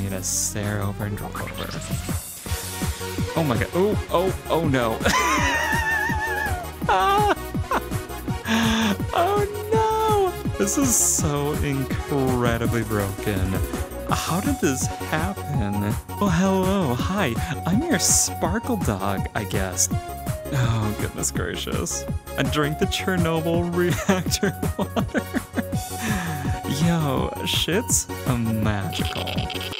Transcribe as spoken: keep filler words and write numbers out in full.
me to stare over and drop over. Oh my god. Oh, oh, oh no. Oh no! This is so incredibly broken. How did this happen? Oh, hello, hi. I'm your sparkle dog, I guess. Oh, goodness gracious. I drank the Chernobyl reactor water. Yo, shit's magical.